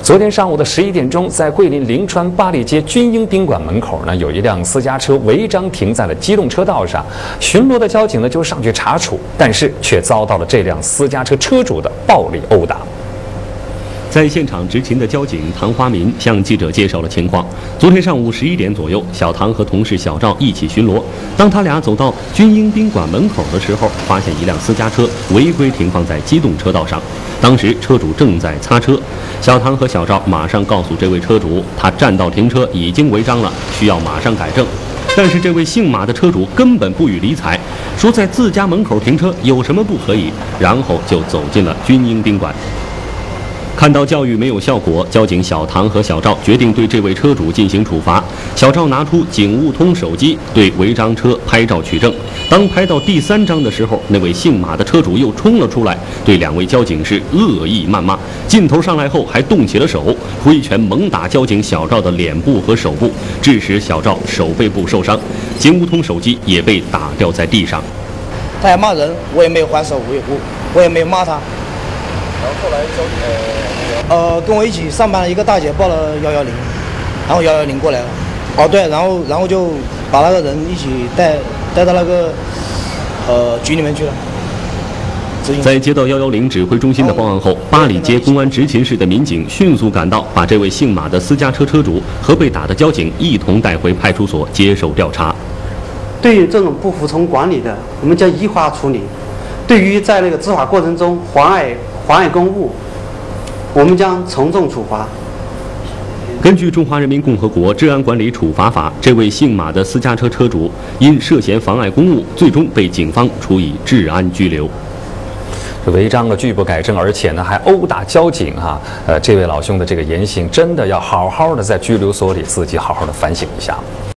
昨天上午的11点钟，在桂林临川八里街军营宾馆门口呢，有一辆私家车违章停在了机动车道上，巡逻的交警呢就上去查处，但是却遭到了这辆私家车车主的暴力殴打。 在现场执勤的交警唐花民向记者介绍了情况。昨天上午11点左右，小唐和同事小赵一起巡逻。当他俩走到军营宾馆门口的时候，发现一辆私家车违规停放在机动车道上。当时车主正在擦车，小唐和小赵马上告诉这位车主，他占道停车已经违章了，需要马上改正。但是这位姓马的车主根本不予理睬，说在自家门口停车有什么不可以，然后就走进了军营宾馆。看到教育没有效果，交警小唐和小赵决定对这位车主进行处罚。小赵拿出警务通手机对违章车拍照取证。当拍到第3张的时候，那位姓马的车主又冲了出来，对2位交警是恶意谩骂。劲头上来后，还动起了手，挥拳猛打交警小赵的脸部和手部，致使小赵手背部受伤。警务通手机也被打掉在地上。 他还骂人，我也没有还手，我也没有骂他。 然后后来跟我一起上班的一个大姐报了110，然后110过来了。哦对，然后就把那个人一起带到那个局里面去了。 在接到110指挥中心的报案后，八里街公安执勤室的民警迅速赶到，把这位姓马的私家车车主和被打的交警一同带回派出所接受调查。 对于这种不服从管理的，我们将依法处理；对于在那个执法过程中妨碍公务，我们将从重处罚。 根据《中华人民共和国治安管理处罚法》，这位姓马的私家车车主因涉嫌妨碍公务，最终被警方处以治安拘留。 这违章了拒不改正，而且呢还殴打交警哈，这位老兄的这个言行真的要好好的在拘留所里自己好好的反省一下。